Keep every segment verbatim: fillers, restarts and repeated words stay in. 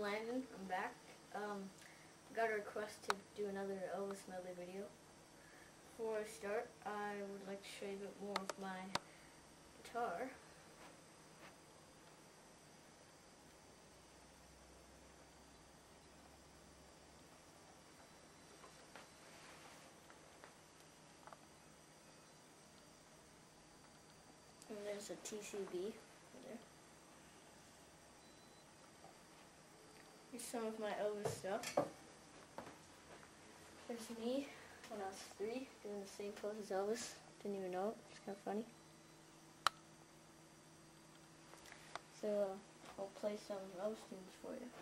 Landen. I'm back. Um, got a request to do another Elvis medley video. Before I start, I would like to show you a bit more of my guitar. And there's a T C B there. Here's some of my Elvis stuff. There's me when I was three, doing the same pose as Elvis. Didn't even know it. It's kind of funny. So uh, I'll play some Elvis tunes for you.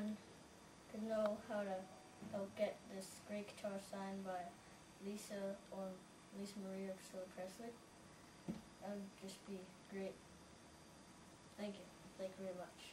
anyone could know how to help get this great guitar signed by Lisa or Lisa Marie or Priscilla Presley, that would just be great. Thank you. Thank you very much.